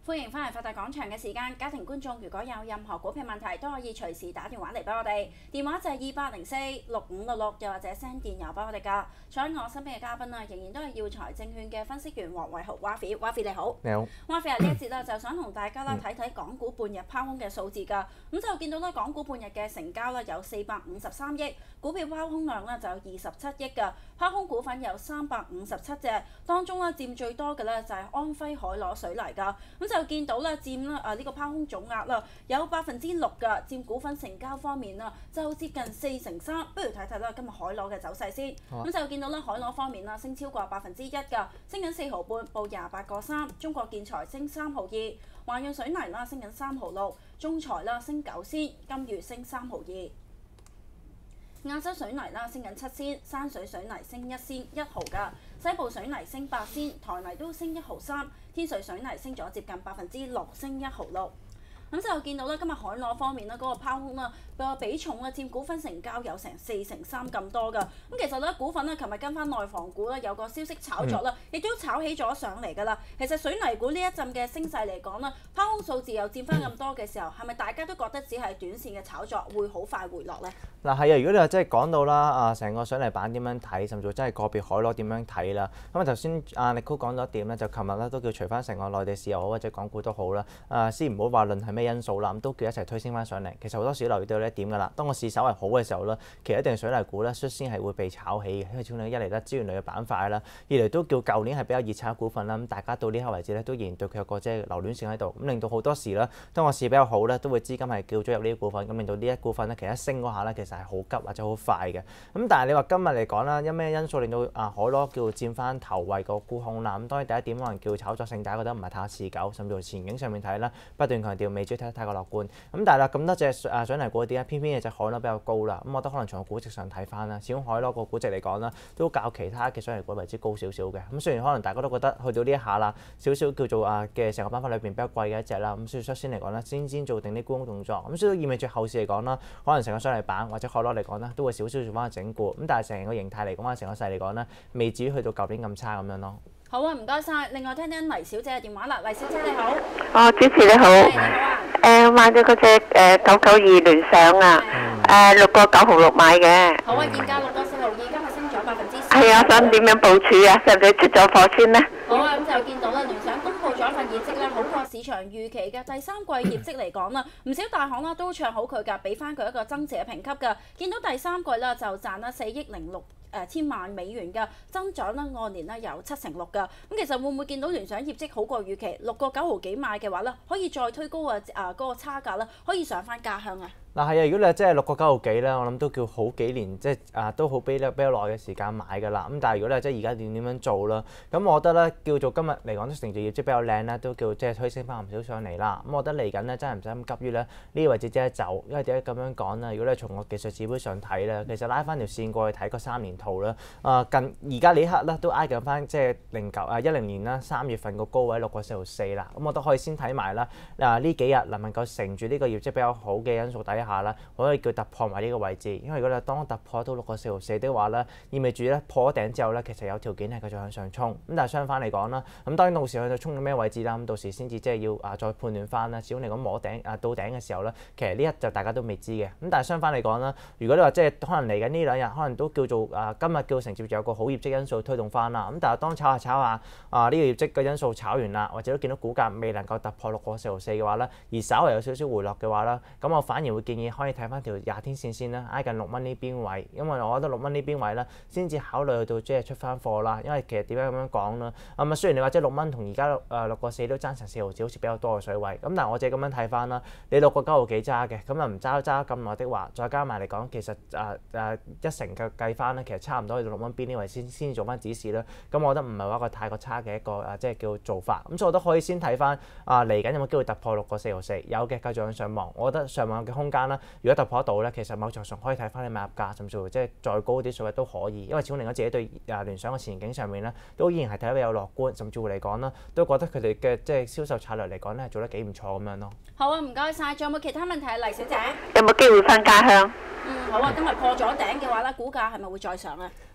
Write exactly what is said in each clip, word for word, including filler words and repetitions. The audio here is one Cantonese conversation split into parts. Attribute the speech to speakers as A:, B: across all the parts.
A: 歡迎翻嚟發達廣場嘅時間，家庭觀眾如果有任何股票問題，都可以隨時打電話嚟俾我哋。電話就係二八零四六五六六，又或者 send 電郵俾我哋㗎。坐喺我身邊嘅嘉賓啊，仍然都係耀才證券嘅分析員黃偉豪 Wafi，Wafi 你好。
B: 你好。
A: Wafi 啊，呢一節啦，就想同大家啦睇睇港股半日拋空嘅數字㗎。咁就見到咧，港股半日嘅成交咧有四百五十三億，股票拋空量咧就有二十七億㗎。拋空股份有三百五十七隻，當中咧佔最多嘅咧就係安徽海螺水泥㗎。咁就見到咧佔咧啊呢個拋空總額啦，有百分之六㗎，佔股份成交方面啊就接近四成三。不如睇睇啦，今日海螺嘅走勢先。咁、啊、就見到咧海螺方面啦，升超過百分之一㗎，升緊四毫半，報廿八個三。中國建材升三毫二，華潤水泥啦升緊三毫六，中材啦升九仙，金魚升三毫二。亞洲水泥啦升緊七仙，山水水泥升一仙一毫㗎，西部水泥升八仙，台泥都升一毫三，天水水泥升咗接近百分之六，升一毫六。咁就見到咧，今日海螺方面咧，嗰、那個拋空啦個比重咧佔股份成交有成四成三咁多㗎。咁其實咧股份咧，琴日跟翻內房股咧有個消息炒作啦，亦、嗯、都炒起咗上嚟㗎啦。其實水泥股呢一陣嘅升勢嚟講啦，拋空數字又佔翻咁多嘅時候，係咪大家都覺得只係短線嘅炒作，會好快回落咧？
B: 嗱係啊，如果你話真係講到啦，啊成個水泥板點樣睇，甚至真係個別海螺點樣睇啦。咁啊頭先阿力高講咗一點咧，就琴日咧都叫除翻成個內地市又好，或者港股都好啦。啊先唔好話論係咩因素啦，咁都叫一齊推升翻上嚟。其實好多時都留意到呢一點㗎啦。當個市稍為好嘅時候咧，其實一定水泥股咧率先係會被炒起嘅，因為始終一嚟咧資源類嘅板塊啦，二嚟都叫舊年係比較熱炒嘅股份啦。咁大家到呢刻為止咧都仍然對佢有個即係留戀性喺度，咁令到好多時咧，當個市比較好咧，都會資金係叫咗入呢啲股份，咁令到呢一股份咧其實一升嗰下咧其實係好急或者好快嘅。咁但係你話今日嚟講啦，因咩因素令到啊海螺叫佔翻頭位個沽空啦？咁當然第一點可能叫炒作性，大家覺得唔係太持久，甚至乎前景上面睇啦，不斷強調未追睇得太過樂觀。咁但係啦，咁多隻啊水泥股啲咧，偏偏嘅隻海螺比較高啦。咁我覺得可能從個估值上睇翻啦，始終海螺個估值嚟講啦，都較其他嘅水泥股為之高少少嘅。咁雖然可能大家都覺得去到呢一下啦，少少叫做啊嘅成個板塊裏邊比較貴嘅一隻啦。咁所以率先嚟講咧，先先做定啲沽空動作。咁所以都意味住後市嚟講啦，可能成個水泥板或者海螺嚟講咧，都會少少做翻個整固。咁但係成個形態嚟講啊，成個勢嚟講咧，未至於去到舊年咁差咁樣咯。
A: 好啊，唔該晒。另外聽聽黎小姐嘅電話啦，黎小姐你好。
C: 哦，主持你好。
A: 你好啊。
C: 誒、呃，買咗嗰隻誒九九二聯想啊，誒六個九毫六買嘅。
A: 好啊，現價六個四毫二，今日升咗百分之四。
C: 係啊，想點樣部署啊？使唔使出咗貨先呢？
A: 好啊，咁就見到啦，聯想公布咗一份業績咧，好過市場預期嘅第三季業績嚟講啦，唔少大行啦都唱好佢㗎，俾翻佢一個增值嘅評級㗎。見到第三季啦就賺啦四億零六誒千萬美元嘅增長啦，按年咧有七成六㗎。咁其實會唔會見到聯想業績好過預期？六個九毫幾買嘅話咧，可以再推高啊啊嗰個差價啦，可以上翻家鄉啊！
B: 嗱係啊，如果你係真係六個九毫幾咧，我諗都叫好幾年，即係啊都好比較比較耐嘅時間買㗎啦。咁但係如果你係真係而家點點樣做啦？咁我覺得咧叫做今日嚟講都成就業績比較靚咧，都叫即係推升翻唔少上嚟啦。咁我覺得嚟緊咧真係唔使咁急於咧呢個位置即係走，因為點解咁樣講咧？如果你從個技術指標上睇咧，其實拉翻條線過去睇個三年圖啦，啊近而家呢一刻咧都挨近翻即係零九啊一零年啦三月份個高位六個四毫四啦。咁我都可以先睇埋啦。嗱呢幾日能唔能夠乘住呢個業績比較好嘅因素底下啦，可以叫突破埋呢個位置，因為如果你當突破到六個四毫四的話咧，意味住咧破咗頂之後咧，其實有條件係繼續向上衝。咁但係相反嚟講啦，咁當然到時去到衝到咩位置啦，咁到時先至即係要啊再判斷翻啦。始終嚟講摸頂啊到頂嘅時候咧，其實呢一就大家都未知嘅。咁但係相反嚟講啦，如果你話即係可能嚟緊呢兩日，可能都叫做啊今日叫承接住有個好業績因素推動翻啦。咁但係當炒下炒下啊呢個業績嘅因素炒完啦，或者都見到股價未能夠突破六個四毫四嘅話咧，而稍為有少少回落嘅話啦，咁我反而會建議可以睇翻條廿天線先啦，挨近六蚊呢邊位，因為我覺得六蚊呢邊位啦，先至考慮去到即係出翻貨啦。因為其實點解咁樣講啦？咁啊雖然你話即係六蚊同而家誒六個四都爭成四毫子，好似比較多嘅水位。咁但係我自己咁樣睇翻啦，你六個九毫幾揸嘅，咁啊唔揸揸咁耐的話，再加埋嚟講，其實誒誒、呃呃、一成嘅計翻咧，其實差唔多去到六蚊邊呢位先先做翻指示啦。咁我覺得唔係話一個太過差嘅一個誒即係叫做法。咁所以我覺得可以先睇翻啊嚟緊有冇機會突破六個四毫四？有嘅繼續向上望，我覺得上望嘅空間啦，如果突破得到咧，其實某程度上可以睇翻你買入價，甚至乎即係再高啲水位都可以，因為始終令我自己對啊聯想嘅前景上面咧，都依然係睇得比較樂觀，甚至乎嚟講啦，都覺得佢哋嘅即係銷售策略嚟講咧，做得幾唔錯咁樣咯。
A: 好啊，唔該晒。仲有冇其他問題啊，黎小姐？
C: 有冇機會翻家鄉？
A: 嗯，好啊。今日破咗頂嘅話咧，股價係咪會再上啊？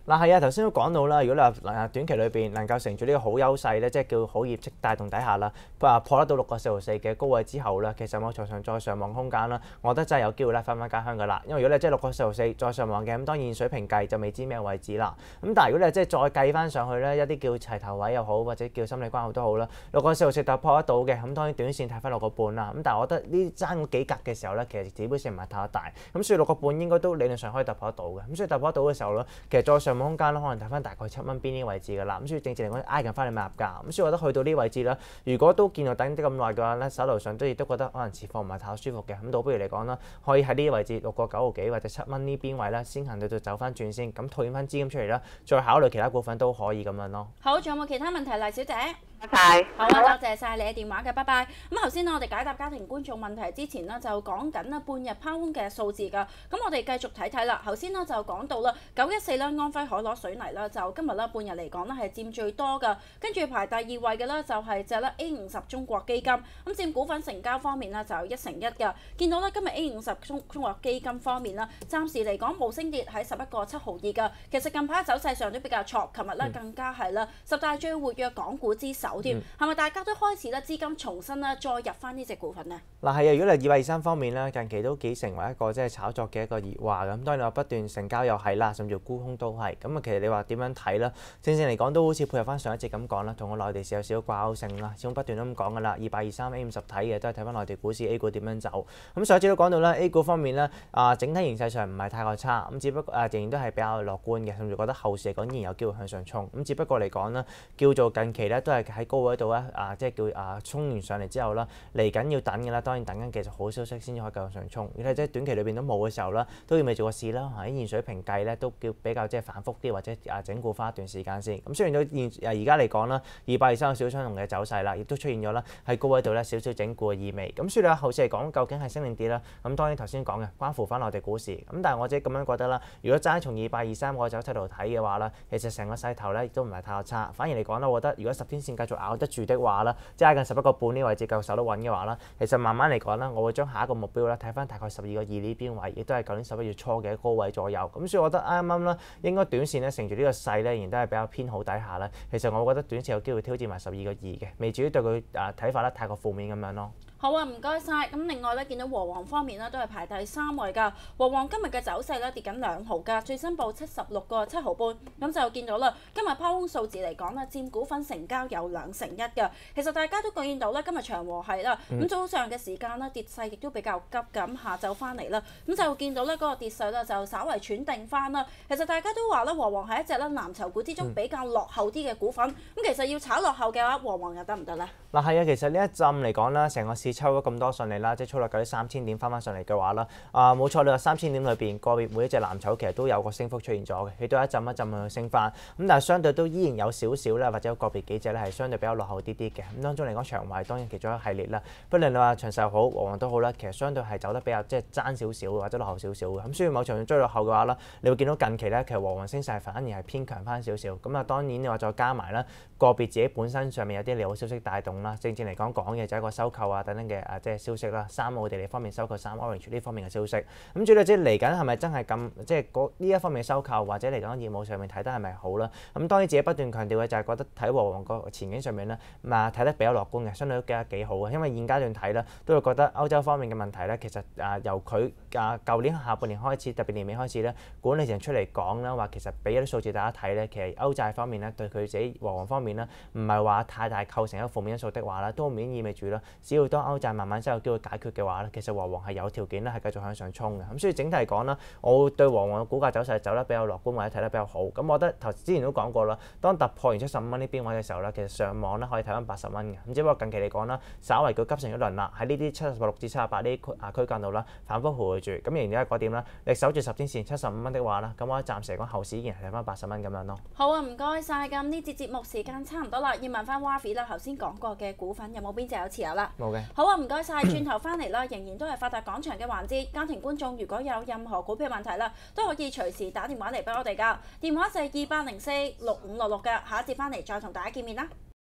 B: 嗱係啊，頭先都講到啦，如果你話短期裏邊能夠乘住呢個好優勢咧，即係叫好業績帶動底下啦，啊破得到六個四毫四嘅高位之後咧，其實網場上再上網空間啦，我覺得真係有機會咧翻返家鄉㗎啦。因為如果你即係六個四毫四再上網嘅，咁當然水平計就未知咩位置啦。咁但係如果你即係再計翻上去咧，一啲叫齊頭位又好，或者叫心理關口都好啦，六個四毫四突破得到嘅，咁當然短線睇翻六個半啦。咁但係我覺得呢爭嗰幾格嘅時候咧，其實指標性唔係太大，咁所以六個半應該都理論上可以突破得到嘅。咁所以突破得到嘅時候咧，其實再上網空間咧，可能睇翻大概七蚊邊啲位置㗎啦。咁所以正正嚟講挨近翻你買入價。咁所以我覺得去到呢位置啦，如果都見到等啲咁耐嘅話咧，手頭上都亦都覺得可能持貨唔係太舒服嘅，咁倒不如嚟講啦，可以喺呢啲位置六個九毫幾或者七蚊呢邊位咧，先行到到走翻轉先，咁套現翻資金出嚟啦，再考慮其他股份都可以咁樣咯。
A: 好，仲有冇其他問題，黎小姐？
C: 拜拜。
A: 好啊，多謝晒你嘅電話嘅，拜拜。咁頭先咧，我哋解答家庭觀眾問題之前呢，就講緊啦半日拋空嘅數字㗎。咁我哋繼續睇睇啦。頭先呢，就講到啦，九一四啦，安徽海螺水泥啦，就今日咧半日嚟講咧係佔最多㗎。跟住排第二位嘅咧就係隻咧 A 五十中國基金，咁佔股份成交方面呢，就有一成一㗎。見到咧今日 A 五十中中國基金方面啦，暫時嚟講冇升跌喺十一個七毫二㗎。其實近排走勢上都比較挫，琴日咧更加係啦十大最活躍港股之首添。係咪、嗯、大家都開始咧資金重新咧再入翻呢隻股份呢？
B: 嗱係啊，如果你二百二三方面咧，近期都幾成為一個即係炒作嘅一個熱話咁。當然你話不斷成交又係啦，甚至沽空都係。咁啊，其實你話點樣睇啦？正正嚟講都好似配合翻上一節咁講啦，同個內地市有少少掛鈎性啦。始終不斷都咁講㗎啦，二百二三 A 五十睇嘅都係睇翻內地股市 A 股點樣走。咁上一節都講到啦 ，A 股方面咧啊，整體形勢上唔係太過差，咁只不過啊仍然都係比較樂觀嘅，甚至覺得後市嚟講依然有機會向上衝。咁只不過嚟講啦，叫做近期咧都係喺高位度咧啊，即係叫啊衝完上嚟之後啦，嚟緊要等嘅啦。當然等緊其實好消息先至可以繼續上衝。如果即係短期裏邊都冇嘅時候啦，都要未做個市啦。喺現水平計咧都叫比較即係反覆啲，或者啊整固翻一段時間先。咁雖然到現啊而家嚟講啦，二百二三有少少相同嘅走勢啦，亦都出現咗啦喺高位度咧少少整固嘅意味。咁所以你話後市嚟講究竟係升定跌啦？咁當然頭先講嘅關乎翻內地股市。咁但係我自己咁樣覺得啦，如果齋從二百二三個走勢度睇嘅話啦，其實成個勢頭咧亦都唔係太過差。反而嚟講啦，我覺得如果十天線繼續咬得住的話啦，即係近十一個半呢位置夠守得穩嘅話啦，其實慢慢嚟講啦，我會將下一個目標咧睇翻大概十二個二呢邊位，亦都係舊年十一月初嘅高位左右。咁所以我覺得啱啱啦，應該短線咧乘住呢個勢咧，仍然都係比較偏好底下啦。其實我覺得短線有機會挑戰埋十二個二嘅，未至於對佢啊睇法咧太過負面咁樣咯。
A: 好啊，唔該晒。咁另外咧，見到和黃方面咧都係排第三位㗎。和黃今日嘅走勢咧跌緊兩毫㗎，最新報七十六個七毫半。咁就見到啦，今日拋空數字嚟講咧，佔股份成交有兩成一㗎。其實大家都見到咧，今日長和係啦，咁、嗯、早上嘅時間咧跌勢亦都比較急咁，下晝翻嚟啦，咁就見到咧嗰個跌勢咧就稍為喘定翻啦。其實大家都話咧，和黃係一隻咧藍籌股之中比較落後啲嘅股份。咁、嗯、其實要炒落後嘅話，和黃又得唔得咧？
B: 嗱係啊，其實呢一陣嚟講啦，成個市抽咗咁多上嚟啦，即係抽落夠啲三千點翻翻上嚟嘅話啦，啊冇錯，你話三千點裏邊個別每一隻藍籌其實都有個升幅出現咗嘅，亦都一陣一陣去升翻。咁但係相對都依然有少少啦，或者有個別幾隻咧係相對比較落後啲啲嘅。咁當中嚟講，長和當然其中一個系列啦。不論你話長實好，和黃都好啦，其實相對係走得比較即係爭少少或者落後少少嘅。咁所以某程度追落後嘅話啦，你會見到近期咧其實和黃升勢反而係偏強翻少少。咁啊當然你話再加埋啦，個別自己本身上面有啲利好消息帶動啦，正正嚟講講嘅就係一個收購啊等等嘅啊即係消息啦，三奧地利方面收購三 Orange 呢方面嘅消息。咁主要即係嚟緊係咪真係咁即係呢一方面嘅收購，或者嚟講業務上面睇得係咪好啦？咁當然自己不斷強調嘅就係覺得睇和黃個前景上面咧，啊睇得比較樂觀嘅，相對都幾得幾好嘅。因為現階段睇啦，都會覺得歐洲方面嘅問題咧，其實啊由佢啊舊年下半年開始，特別年尾開始咧，管理層出嚟講啦，話其實俾一啲數字大家睇咧，其實歐債方面咧對佢自己和黃方面咧，唔係話太大構成一個負面因素的話啦，都唔意味住啦，只要當歐債慢慢真有機會解決嘅話咧，其實和黃係有條件咧係繼續向上衝嘅。咁所以整體嚟講啦，我會對和黃嘅股價走勢走得比較樂觀或者睇得比較好。咁我覺得頭之前都講過啦，當突破完七十五蚊呢邊位嘅時候咧，其實上網咧可以睇翻八十蚊嘅。咁只不過近期嚟講啦，稍為佢急成一輪啦，喺呢啲七十六至七十八呢啲區啊區間度啦，反覆徘徊住。咁仍然係嗰點啦，你守住十天線七十五蚊的話啦，咁我暫時嚟講後市依然係睇翻八十蚊咁樣咯。
A: 好啊，唔該晒。咁呢節節目時間差唔多啦，要問翻 Wafi 啦，頭先講過嘅股份有冇邊隻有持有啦？
B: 冇嘅。
A: 好啊，唔該晒。轉頭翻嚟啦，仍然都係發達廣場嘅環節。家庭觀眾如果有任何股票問題啦，都可以隨時打電話嚟俾我哋㗎。電話就係二八零四六五六六嘅。下一節翻嚟再同大家見面啦。